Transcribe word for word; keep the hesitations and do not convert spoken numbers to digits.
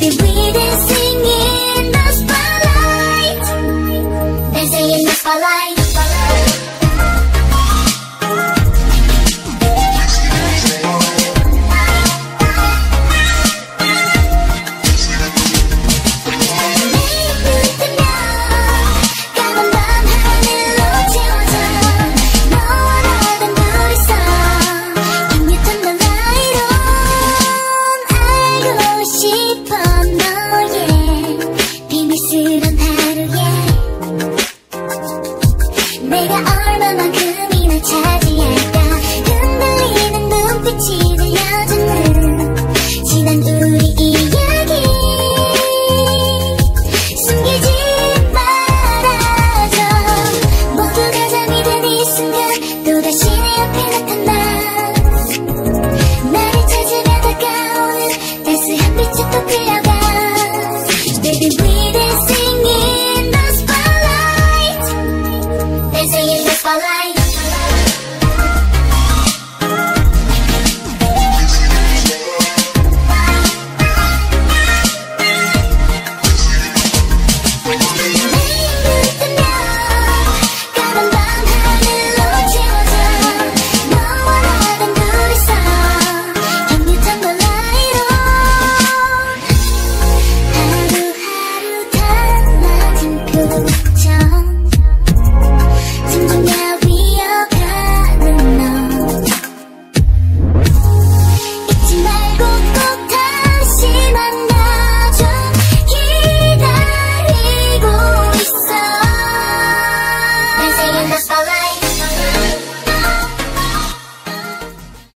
Baby, we dancing in the spotlight, dancing in the spotlight. 내가 얼마만큼이나 차지할까 흔들리는 눈빛이 들려주는 지난 우리 이야기 숨기지 말아줘. 모두가 잠이 든 이 순간 또다시 내 옆에 나타나 나를 찾으며 다가오는 따스한 빛이 또 피어가. Baby, we